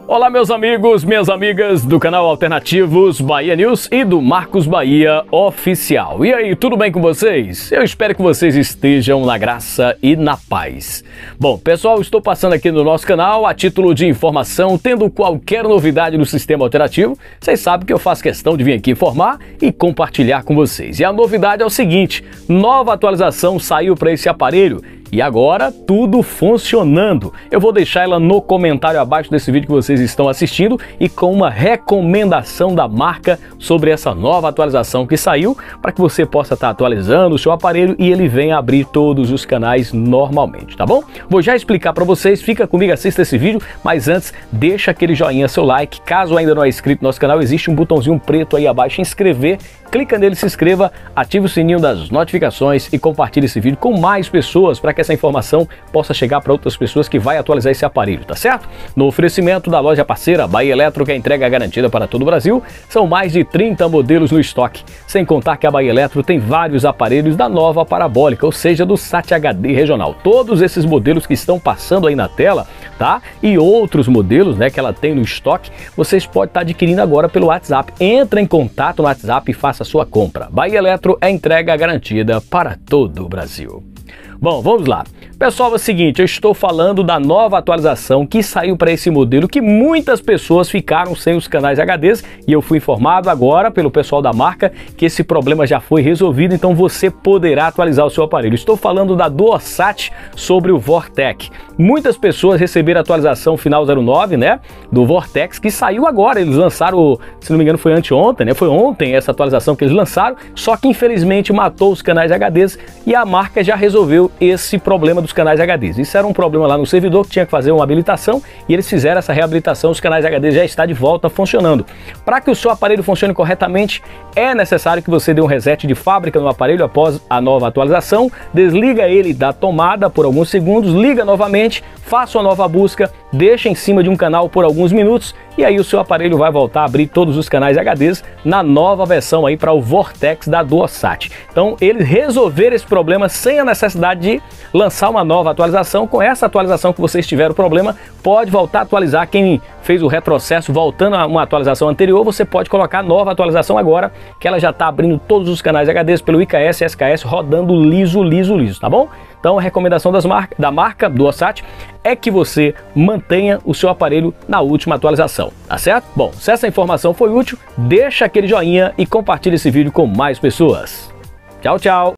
Olá meus amigos, minhas amigas do canal Alternativos Bahia News e do Marcos Bahia Oficial. E aí, tudo bem com vocês? Eu espero que vocês estejam na graça e na paz. Bom, pessoal, estou passando aqui no nosso canal a título de informação, tendo qualquer novidade no sistema alternativo. Vocês sabem que eu faço questão de vir aqui informar e compartilhar com vocês. E a novidade é o seguinte, nova atualização saiu para esse aparelho. E agora tudo funcionando. Eu vou deixar ela no comentário abaixo desse vídeo que vocês estão assistindo e com uma recomendação da marca sobre essa nova atualização que saiu para que você possa estar atualizando o seu aparelho e ele venha abrir todos os canais normalmente, tá bom? Vou já explicar para vocês, fica comigo, assista esse vídeo, mas antes deixa aquele joinha, seu like. Caso ainda não é inscrito no nosso canal, existe um botãozinho preto aí abaixo, inscrever. Clica nele, se inscreva, ative o sininho das notificações e compartilhe esse vídeo com mais pessoas para que essa informação possa chegar para outras pessoas que vai atualizar esse aparelho, tá certo? No oferecimento da loja parceira Bahia Eletro, que é a entrega garantida para todo o Brasil, são mais de 30 modelos no estoque. Sem contar que a Bahia Eletro tem vários aparelhos da nova parabólica, ou seja, do SAT HD regional. Todos esses modelos que estão passando aí na tela, tá? E outros modelos, né, que ela tem no estoque, vocês podem estar adquirindo agora pelo WhatsApp. Entra em contato no WhatsApp e faça a sua compra. Bahia Eletro é entrega garantida para todo o Brasil. Bom, vamos lá. Pessoal, é o seguinte, eu estou falando da nova atualização que saiu para esse modelo, que muitas pessoas ficaram sem os canais HDs e eu fui informado agora pelo pessoal da marca que esse problema já foi resolvido, então você poderá atualizar o seu aparelho. Estou falando da Duosat sobre o Vortec. Muitas pessoas receberam a atualização final 09, né, do Vortex, que saiu agora. Eles lançaram, se não me engano foi anteontem, né, foi ontem essa atualização que eles lançaram, só que infelizmente matou os canais HDs e a marca já resolveu esse problema dos canais HDs. Isso era um problema lá no servidor que tinha que fazer uma habilitação e eles fizeram essa reabilitação, os canais HDs já estão de volta funcionando. Para que o seu aparelho funcione corretamente, é necessário que você dê um reset de fábrica no aparelho após a nova atualização, desliga ele da tomada por alguns segundos, liga novamente, faça uma nova busca, deixa em cima de um canal por alguns minutos e aí o seu aparelho vai voltar a abrir todos os canais HDs na nova versão aí para o Vortex da Duosat. Então eles resolveram esse problema sem a necessidade de lançar uma nova atualização. Com essa atualização que vocês tiveram problema, pode voltar a atualizar. Quem fez o retrocesso voltando a uma atualização anterior, você pode colocar nova atualização agora, que ela já está abrindo todos os canais HDs pelo IKS e SKS rodando liso, tá bom? Então a recomendação da marca Duosat é que você mantenha o seu aparelho na última atualização, tá certo? Bom, se essa informação foi útil, deixa aquele joinha e compartilhe esse vídeo com mais pessoas. Tchau, tchau!